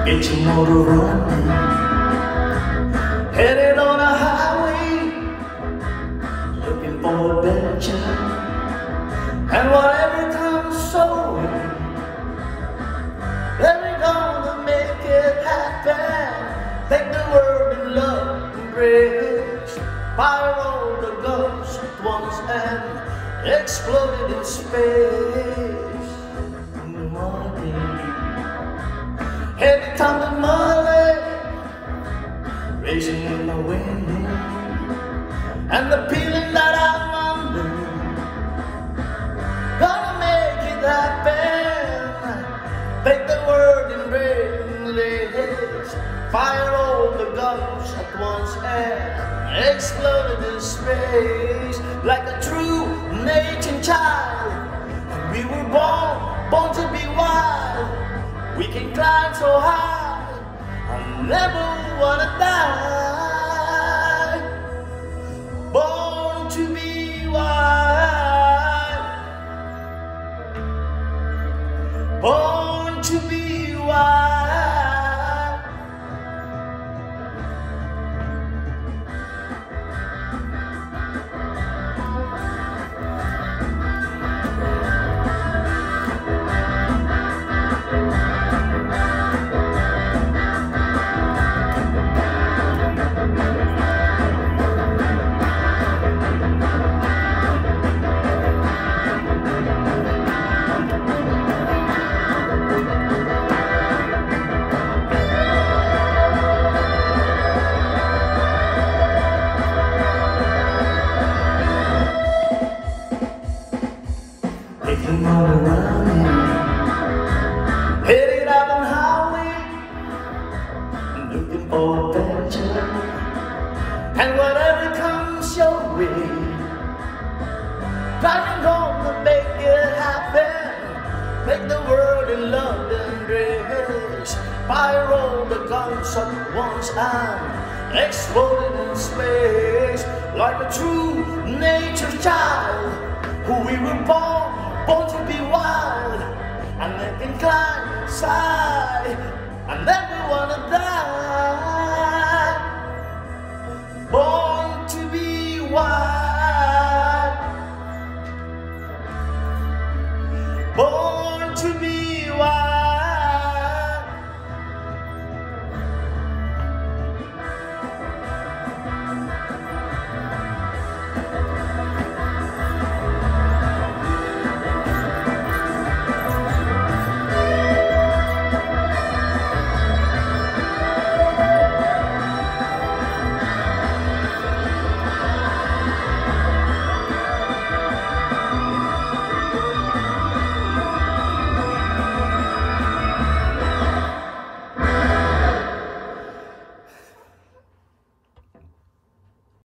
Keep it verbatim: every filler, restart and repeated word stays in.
Get your motor running, headed on a highway, looking for adventure, and whatever comes so way, we're gonna make it happen. Take the world in love and grace, fire all the guns at once and explode it in space. In the morning, heavy tumbling mud, racing in the wind, and the feeling that I'm under, gonna make it happen. Take the word in race, fire all the guns at once and explode it in space. Like a true nature child, we were born, born to be wild. We can climb so high, I never wanna die. Born to be wild, born to be wild. Taking all around me, headed out on highway, looking for adventure, and whatever comes your way, trying gonna make it happen. Make the world in love and grace, fire all the guns at once and explode in space. Like a true nature child, who we were born, born to be wild, and they can climb side